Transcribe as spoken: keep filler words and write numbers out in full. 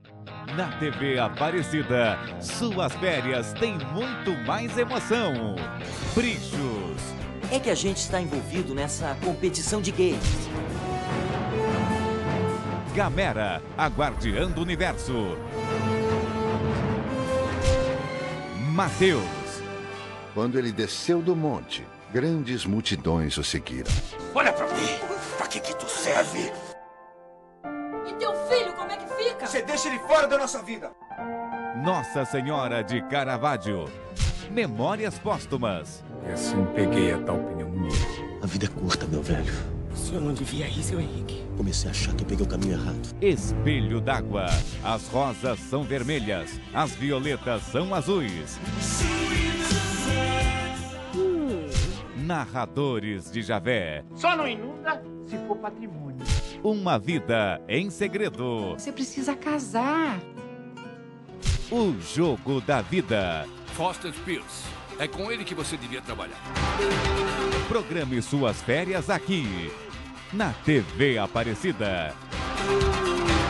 Na T V Aparecida, suas férias têm muito mais emoção. Brinchos. É que a gente está envolvido nessa competição de games. Gamera, a guardiã do universo. Mateus. Quando ele desceu do monte, grandes multidões o seguiram. Olha pra mim! Pra que que tu serve? E teu filho, como é que fica? Você deixa ele fora da nossa vida! Nossa Senhora de Caravaggio. Memórias póstumas. E assim peguei a tal pneumonia. A vida é curta, meu velho. O senhor não devia ir, seu Henrique. Comecei a achar que eu peguei o caminho errado. Espelho d'água. As rosas são vermelhas, as violetas são azuis. Hum. Narradores de Javé. Só não inunda se for patrimônio. Uma vida em segredo. Você precisa casar. O jogo da vida. Foster Pierce. É com ele que você devia trabalhar. Programe suas férias aqui, na T V Aparecida.